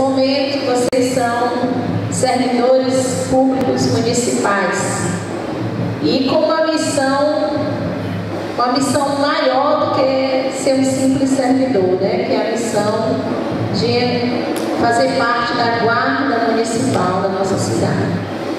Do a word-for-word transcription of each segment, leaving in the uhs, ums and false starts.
momento, vocês são servidores públicos municipais e com uma missão, uma missão maior do que ser um simples servidor, né? Que é a missão de fazer parte da guarda municipal da nossa cidade.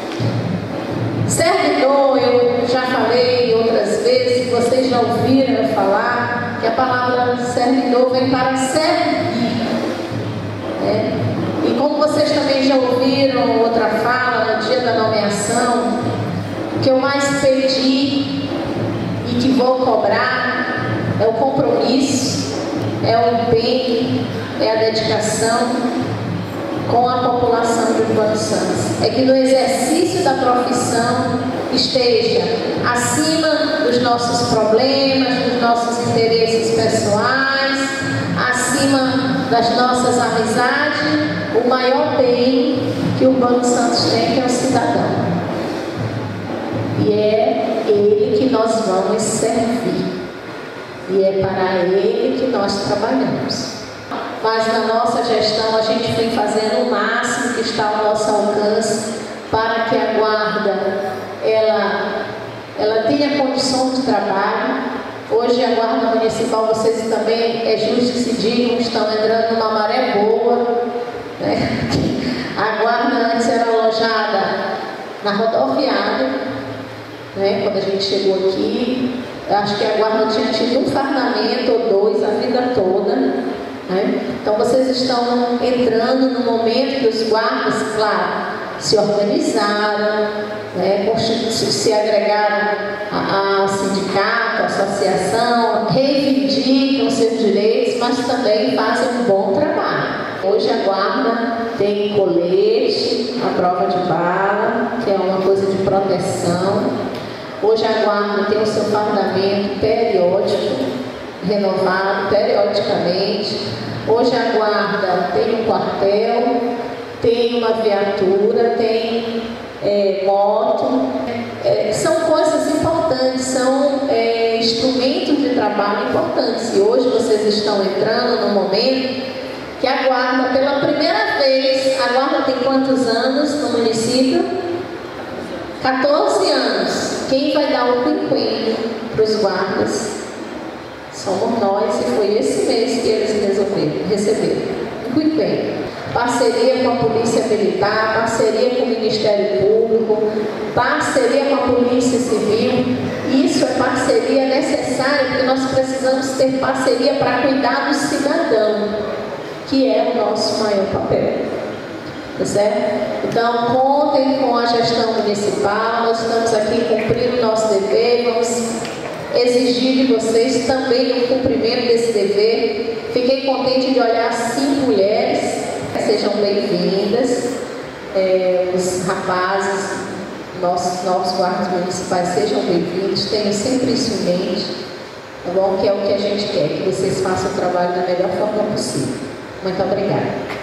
Servidor, eu já falei outras vezes, vocês já ouviram eu falar que a palavra servidor vem para servir, né? E como vocês também já ouviram outra fala no dia da nomeação, o que eu mais pedi e que vou cobrar é o compromisso, é o empenho, é a dedicação com a população de Urbano Santos. É que no exercício da profissão esteja acima dos nossos problemas, dos nossos interesses pessoais, acima das nossas amizades, o maior bem que o Urbano Santos tem, que é o cidadão. E é ele que nós vamos servir. E é para ele que nós trabalhamos. Mas na nossa gestão a gente vem fazendo o máximo que está ao nosso alcance para que a guarda ela, ela tenha condições de trabalho. Hoje a guarda municipal, vocês também, é justo que se digam, estão entrando numa maré boa, né? A guarda antes era alojada na rodoviária, né? Quando a gente chegou aqui, eu acho que a guarda tinha tido um fardamento ou dois a vida toda, né? Então vocês estão entrando no momento que os guardas, claro, se organizaram, né? Se agregaram ao sindicato, à associação, reivindicam seus direitos, mas também fazem um bom trabalho. Hoje a guarda tem colete, a prova de bala, que é uma coisa de proteção. Hoje a guarda tem o seu fardamento periódico, renovado periodicamente. Hoje a guarda tem um quartel, tem uma viatura, tem é, moto. É, são coisas importantes, são é, instrumentos de trabalho importantes. E hoje vocês estão entrando no momento que a guarda, pela primeira vez, a guarda tem quantos anos no município? quatorze anos. Quem vai dar o quinquênio para os guardas? Somos nós, e foi esse mês que eles resolveram receber o quinquênio. Parceria com a Polícia Militar, parceria com o Ministério Público, parceria com a Polícia Civil. Isso é parceria necessária, porque nós precisamos ter parceria para cuidar do cidadão, que é o nosso maior papel. Tá certo? Então, contem com a gestão municipal, nós estamos aqui cumprindo o nosso dever, vamos exigir de vocês também o cumprimento desse dever. Fiquei contente de olhar cinco mulheres, sejam bem-vindas, é, os rapazes, nossos novos guardas municipais, sejam bem-vindos, tenham sempre isso em mente, tá bom? Que é o que a gente quer, que vocês façam o trabalho da melhor forma possível. Muito obrigada.